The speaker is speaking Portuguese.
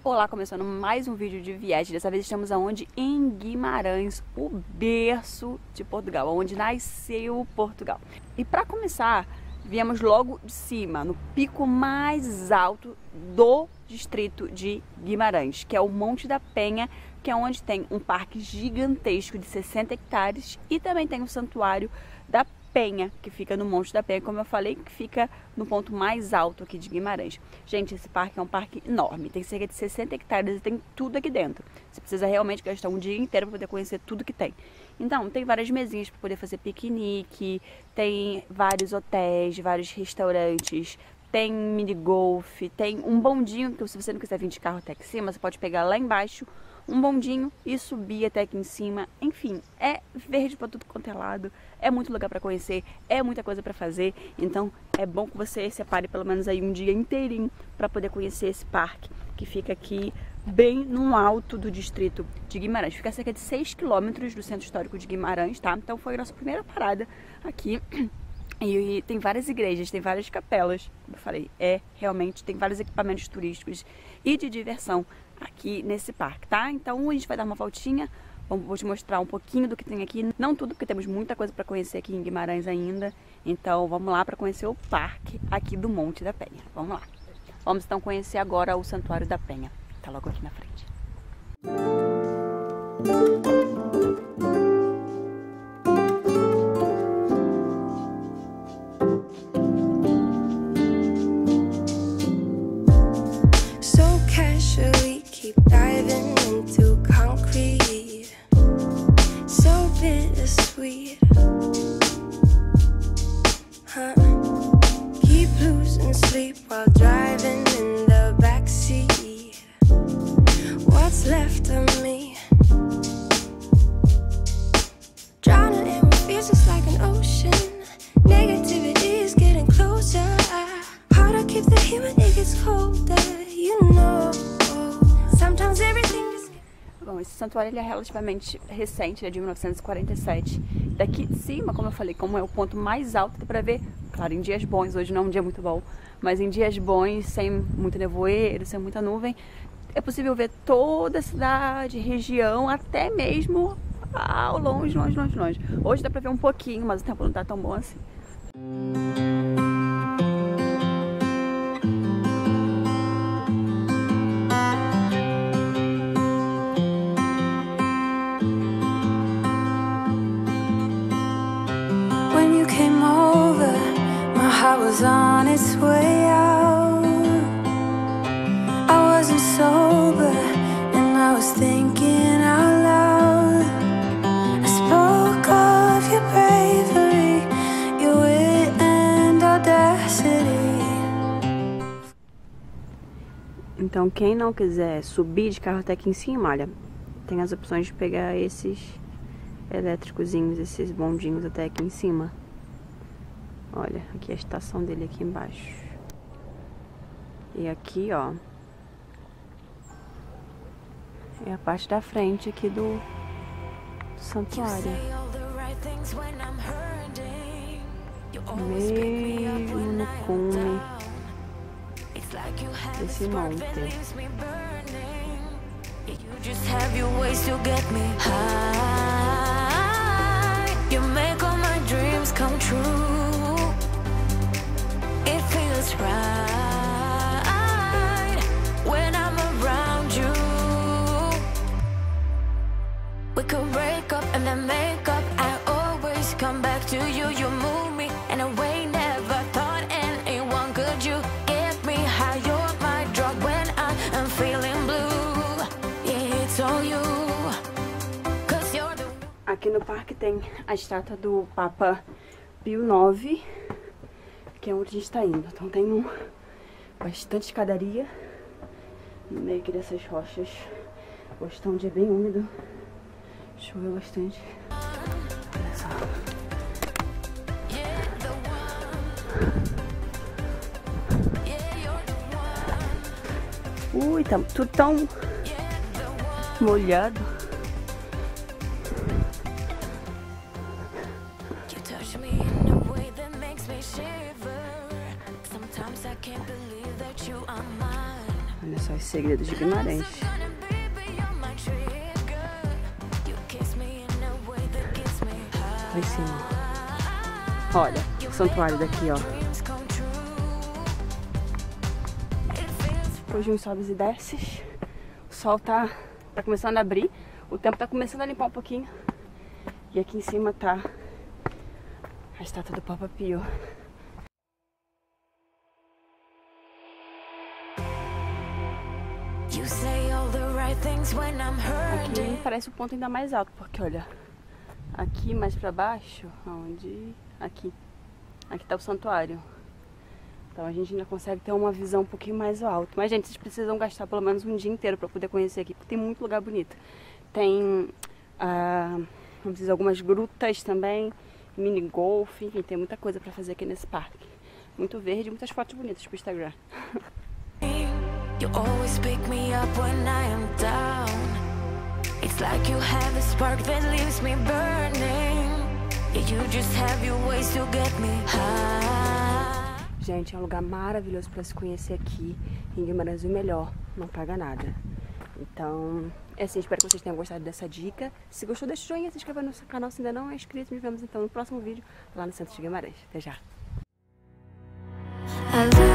Olá, começando mais um vídeo de viagem. Dessa vez estamos aonde? Em Guimarães, o berço de Portugal, onde nasceu Portugal. E para começar, viemos logo de cima, no pico mais alto do distrito de Guimarães, que é o Monte da Penha, que é onde tem um parque gigantesco de 60 hectares e também tem o Santuário da Penha, que fica no Monte da Penha, como eu falei, que fica no ponto mais alto aqui de Guimarães. Gente, esse parque é um parque enorme, tem cerca de 60 hectares e tem tudo aqui dentro. Você precisa realmente gastar um dia inteiro para poder conhecer tudo que tem. Então, tem várias mesinhas para poder fazer piquenique, tem vários hotéis, vários restaurantes, tem mini golf, tem um bondinho, que se você não quiser vir de carro até aqui em cima, você pode pegar lá embaixo um bondinho e subir até aqui em cima. Enfim, é verde para tudo quanto é lado, é muito lugar para conhecer, é muita coisa para fazer. Então é bom que você separe pelo menos aí um dia inteirinho para poder conhecer esse parque, que fica aqui bem no alto do distrito de Guimarães. Fica a cerca de 6 quilômetros do centro histórico de Guimarães, tá? Então foi a nossa primeira parada aqui. E tem várias igrejas, tem várias capelas, como eu falei, realmente tem vários equipamentos turísticos e de diversão aqui nesse parque, tá? Então a gente vai dar uma voltinha, vou te mostrar um pouquinho do que tem aqui, não tudo, porque temos muita coisa para conhecer aqui em Guimarães ainda. Então vamos lá para conhecer o parque aqui do Monte da Penha. Vamos lá. Vamos então conhecer agora o Santuário da Penha, tá logo aqui na frente. Bom, esse santuário ele é relativamente recente, ele é de 1947. Daqui de cima, como eu falei, como é o ponto mais alto, dá pra ver, claro, em dias bons, hoje não é um dia muito bom, mas em dias bons, sem muito nevoeiro, sem muita nuvem, é possível ver toda a cidade, região, até mesmo ao longe, longe, longe, longe. Hoje dá pra ver um pouquinho, mas o tempo não tá tão bom assim. Was on its way out. I wasn't sober and I was thinking out loud. I spoke of your bravery, your wit and audacity. Então quem não quiser subir de carro até aqui em cima, olha, tem as opções de pegar esses elétricozinhos, esses bondinhos até aqui em cima. Olha, aqui é a estação dele aqui embaixo. E aqui, ó, é a parte da frente aqui do santuário. Mesmo no cume desse monte. Right when I'm around you. We could break up and then make up. I always come back to you. You move me in a way never thought anyone could. You get me high, you're my drug when I'm feeling blue. Yeah, it's all you. 'Cause you're the... Aqui no parque tem a estátua do Papa Pio IX, que é onde a gente está indo. Então tem bastante escadaria no meio aqui dessas rochas. Hoje está um dia bem úmido, choveu bastante. Olha só. Ui, tá tudo tão molhado. Olha só os segredos de Guimarães. Lá em cima. Olha, o santuário daqui, ó. Hoje uns sobes e desces. O sol tá começando a abrir. O tempo tá começando a limpar um pouquinho. E aqui em cima tá a estátua do Papa Pio. Aqui parece o ponto ainda mais alto, porque olha, aqui mais pra baixo, onde aqui tá o santuário. Então a gente ainda consegue ter uma visão um pouquinho mais alto. Mas gente, vocês precisam gastar pelo menos um dia inteiro pra poder conhecer aqui, porque tem muito lugar bonito. Tem, vamos dizer, algumas grutas também, mini golf, enfim, tem muita coisa pra fazer aqui nesse parque. Muito verde, muitas fotos bonitas pro Instagram. You always pick me up when I am down. It's like you have a spark that leaves me burning. Yeah, you just have your ways to get me high. Gente, é um lugar maravilhoso para se conhecer aqui em Guimarães, o melhor, não paga nada. Então, é assim, espero que vocês tenham gostado dessa dica. Se gostou, deixa o joinha, se inscreva no nosso canal se ainda não é inscrito. Nos vemos então no próximo vídeo lá no centro de Guimarães. Até já!